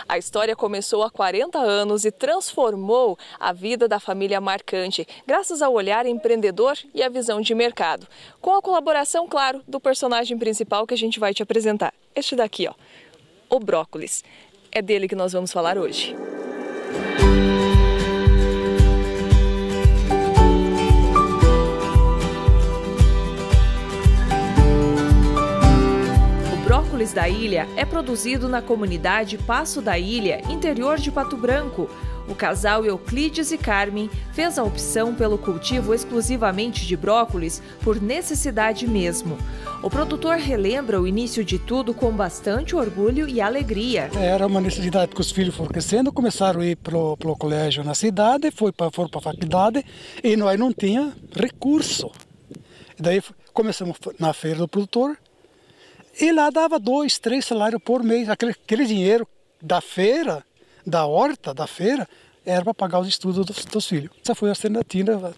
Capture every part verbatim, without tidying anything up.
A história começou há quarenta anos e transformou a vida da família Marcante, graças ao olhar empreendedor e à visão de mercado. Com a colaboração, claro, do personagem principal que a gente vai te apresentar. Este daqui, ó, o Brócolis. É dele que nós vamos falar hoje. O brócolis da ilha é produzido na comunidade Passo da Ilha, interior de Pato Branco. O casal Euclides e Carmen fez a opção pelo cultivo exclusivamente de brócolis por necessidade mesmo. O produtor relembra o início de tudo com bastante orgulho e alegria. Era uma necessidade que os filhos foram crescendo, começaram a ir para o colégio na cidade, foi pra, foram para a faculdade e nós não tinha recurso. E daí começamos na feira do produtor e lá dava dois, três salários por mês. Aquele, aquele dinheiro da feira, da horta, da feira, era para pagar os estudos dos, dos filhos. Essa foi a alternativa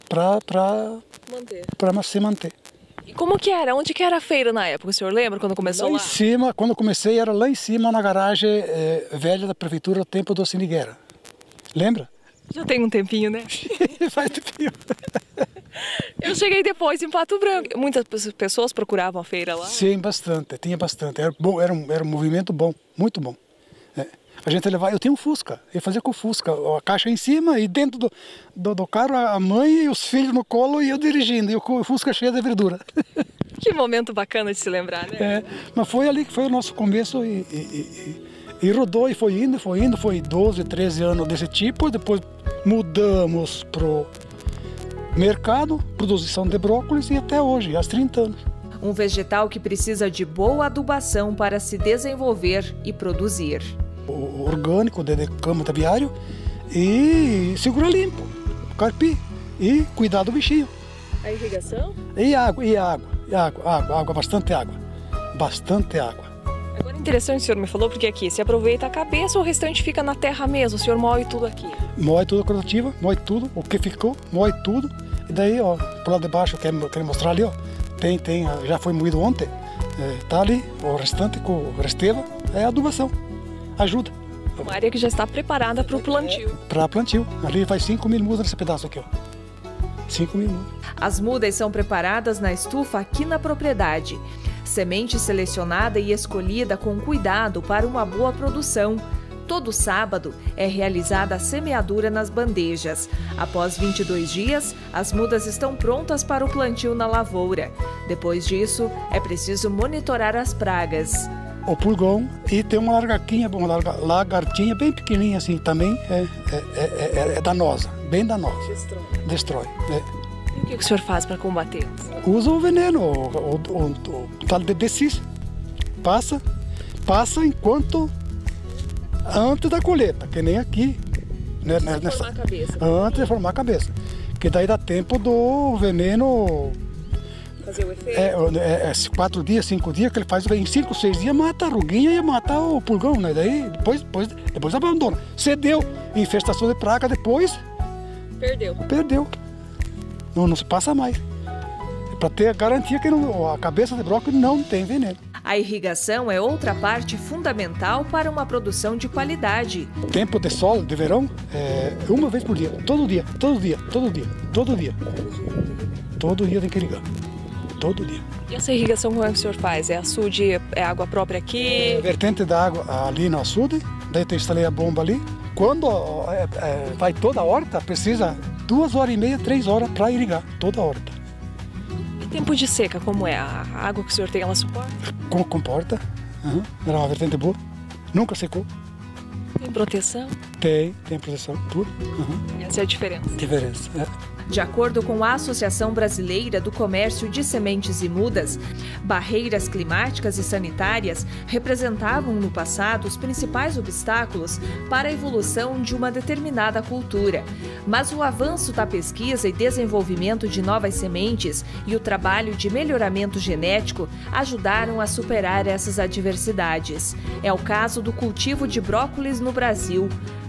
para se manter. E como que era? Onde que era a feira na época? O senhor lembra quando começou lá? Lá em cima, quando eu comecei, era lá em cima na garagem é, velha da prefeitura, o tempo do Siniguera. Lembra? Já tem um tempinho, né? Faz tempinho. Eu cheguei depois em Pato Branco. Muitas pessoas procuravam a feira lá? Sim, bastante, tinha bastante. Era, bom, era, um, era um movimento bom, muito bom. É. A gente levava, eu tinha um Fusca, eu fazia com o Fusca, a caixa em cima e dentro do, do, do carro a mãe e os filhos no colo e eu dirigindo, e o Fusca cheio de verdura. Que momento bacana de se lembrar, né? É, mas foi ali que foi o nosso começo e, e, e, e rodou e foi indo, foi indo, foi doze, treze anos desse tipo, depois mudamos pro mercado, produção de brócolis e até hoje, há trinta anos. Um vegetal que precisa de boa adubação para se desenvolver e produzir. O orgânico de cama de aviário e segura limpo, carpi e cuidar do bichinho. A irrigação? E água, e água, e água, água, água, bastante água, bastante água. Agora interessante o senhor me falou, porque aqui se aproveita a cabeça ou o restante fica na terra mesmo, o senhor moe tudo aqui? Moe tudo a curativa, moe tudo, o que ficou, moe tudo. E daí, ó, pro lado de baixo, eu quero, quero mostrar ali, ó, tem, tem, já foi moído ontem, é, tá ali, o restante com o resteva, é adubação. Ajuda. Uma área que já está preparada para o plantio. É, para plantio. Ali vai cinco mil mudas nesse pedaço aqui, ó. cinco mil mudas. As mudas são preparadas na estufa aqui na propriedade. Semente selecionada e escolhida com cuidado para uma boa produção. Todo sábado é realizada a semeadura nas bandejas. Após vinte e dois dias, as mudas estão prontas para o plantio na lavoura. Depois disso, é preciso monitorar as pragas. O pulgão e tem uma lagartinha, uma lagartinha bem pequenininha assim, também é, é, é, é danosa, bem danosa. Destrói. Destrói. É. E o que o senhor faz para combater? Usa o veneno, o, o, o, o tal de decis. Passa, passa enquanto antes da colheita, que nem aqui. Né, antes de nessa, formar a cabeça. Antes de formar a cabeça. Que daí dá tempo do veneno. Fazer o efeito? É, é, é quatro dias, cinco dias, que ele faz em cinco, seis dias, mata a ruguinha e mata o pulgão, né? Daí depois, depois, depois abandona. Cedeu, infestação de praga, depois. Perdeu. Perdeu. Não, não se passa mais. É para ter a garantia que não, a cabeça de brócolis não tem veneno. A irrigação é outra parte fundamental para uma produção de qualidade. Tempo de sol, de verão, é uma vez por dia. Todo dia, todo dia, todo dia, todo dia. Todo dia tem que irrigar. Todo dia. E essa irrigação como é que o senhor faz? É açude, é água própria aqui? É, vertente da água ali no açude, daí eu instalei a bomba ali. Quando é, é, vai toda a horta, precisa duas horas e meia, três horas para irrigar toda a horta. E tempo de seca, como é? A água que o senhor tem, ela suporta? Com, comporta, uhum. Era uma vertente boa, nunca secou. Tem proteção? Tem, tem proteção, tudo. Uhum. Essa é a diferença? Diferença, é. De acordo com a Associação Brasileira do Comércio de Sementes e Mudas, barreiras climáticas e sanitárias representavam no passado os principais obstáculos para a evolução de uma determinada cultura. Mas o avanço da pesquisa e desenvolvimento de novas sementes e o trabalho de melhoramento genético ajudaram a superar essas adversidades. É o caso do cultivo de brócolis no Brasil.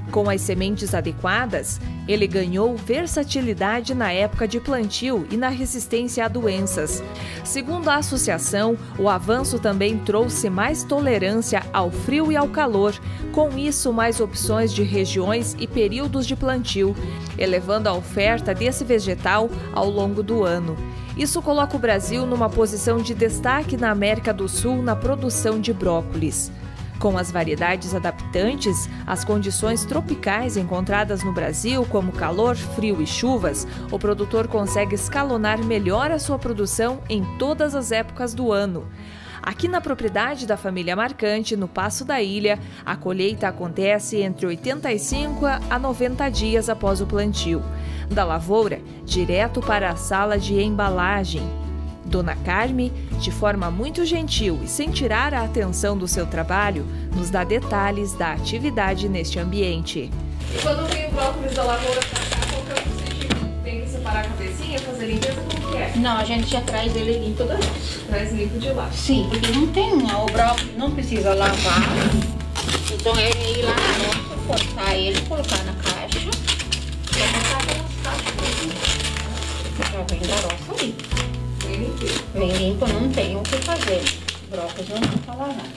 Com as sementes adequadas, ele ganhou versatilidade na época de plantio e na resistência a doenças. Segundo a associação, o avanço também trouxe mais tolerância ao frio e ao calor, com isso mais opções de regiões e períodos de plantio, elevando a oferta desse vegetal ao longo do ano. Isso coloca o Brasil numa posição de destaque na América do Sul na produção de brócolis. Com as variedades adaptantes às condições tropicais encontradas no Brasil, como calor, frio e chuvas, o produtor consegue escalonar melhor a sua produção em todas as épocas do ano. Aqui na propriedade da família Marcante, no Passo da Ilha, a colheita acontece entre oitenta e cinco a noventa dias após o plantio. Da lavoura, direto para a sala de embalagem. Dona Carme, de forma muito gentil e sem tirar a atenção do seu trabalho, nos dá detalhes da atividade neste ambiente. E quando vem o brócolis da lavoura para cá, qual que é o procedimento? Tem que separar a cabecinha, fazer limpeza, como que é? Não, a gente já traz ele limpo da roça. Traz limpo de lá. Sim, porque não tem, o brócolis não precisa lavar. Então é ir lá na roça, cortar ele, colocar na caixa. E botar pelas caixas. Já vem da roça ali. Bem limpo. Bem limpo, não tem o que fazer. Brócolis não tem falar nada.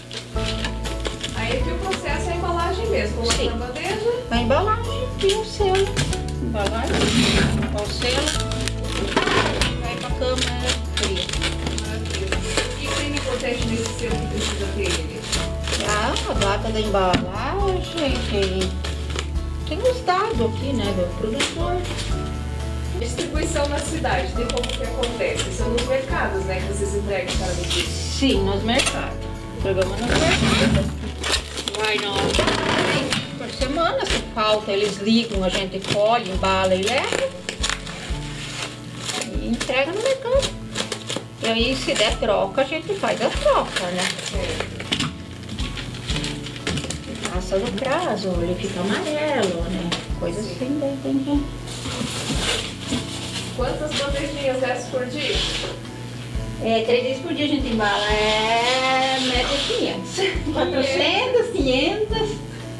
Aí aqui o processo é a embalagem mesmo. Coloca na bandeja. A embalagem e o selo. Embalagem, o selo. Vai pra câmara fria. Maravilha. O que tem importante nesse selo que precisa ter ele? Ah, a data da embalagem. Tem, tem os dados aqui, né, do produtor. Distribuição na cidade, tem como que acontece? São nos mercados, né, que vocês entregam para vender? Sim, nos mercados. Entregamos nos mercados. Vai não. Por semana, se falta, eles ligam, a gente colhe, embala e leva. E entrega no mercado. E aí, se der troca, a gente faz a troca, né? É. Passa do prazo, ele fica amarelo, né? Coisa assim, daí tem que... Quantas bandejinhas dessas por dia? É, três vezes por dia a gente embala, é média quinhentos. quatrocentos, quinhentos.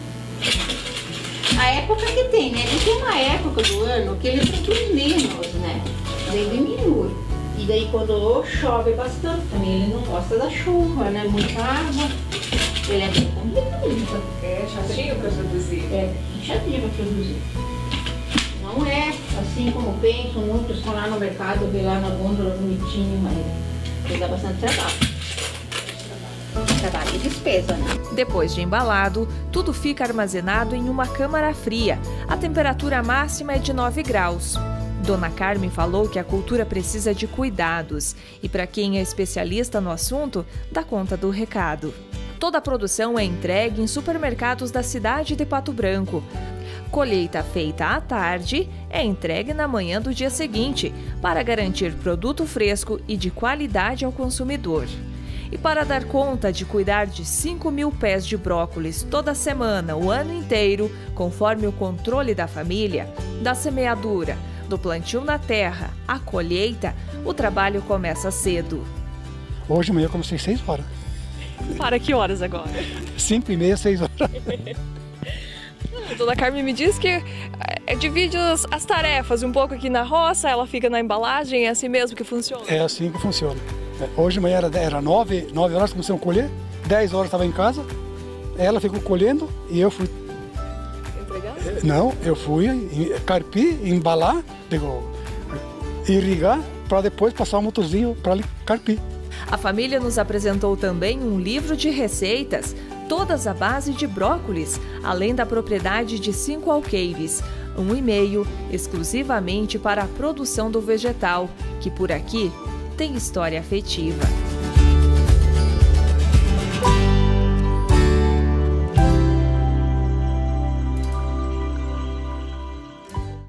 A época que tem, né? E tem uma época do ano que ele produz menos, né? Daí diminui. E daí quando chove bastante também, ele não gosta da chuva, né? Muita água. Ele é bem complicado. É chatinho para produzir? É bem chatinho para produzir. Não é assim como pensam, muitos estão lá no mercado, vê lá na gôndola bonitinho, mas dá bastante trabalho. Trabalho e despesa, né? Depois de embalado, tudo fica armazenado em uma câmara fria. A temperatura máxima é de nove graus. Dona Carmen falou que a cultura precisa de cuidados e, para quem é especialista no assunto, dá conta do recado. Toda a produção é entregue em supermercados da cidade de Pato Branco. Colheita feita à tarde é entregue na manhã do dia seguinte, para garantir produto fresco e de qualidade ao consumidor. E para dar conta de cuidar de cinco mil pés de brócolis toda semana, o ano inteiro, conforme o controle da família, da semeadura, do plantio na terra, à colheita, o trabalho começa cedo. Hoje de manhã eu comecei seis horas. Para que horas agora? Cinco e meia, seis horas. Dona Carmen me diz que é, divide as, as tarefas um pouco aqui na roça, ela fica na embalagem, é assim mesmo que funciona? É assim que funciona. Hoje de manhã era, era nove, nove horas, começamos a colher, dez horas estava em casa, ela ficou colhendo e eu fui... Entregar? Não, eu fui carpir, embalar, digo, irrigar, para depois passar o motorzinho para carpir. A família nos apresentou também um livro de receitas, todas à base de brócolis, além da propriedade de cinco alqueires, um e meio exclusivamente para a produção do vegetal, que por aqui tem história afetiva.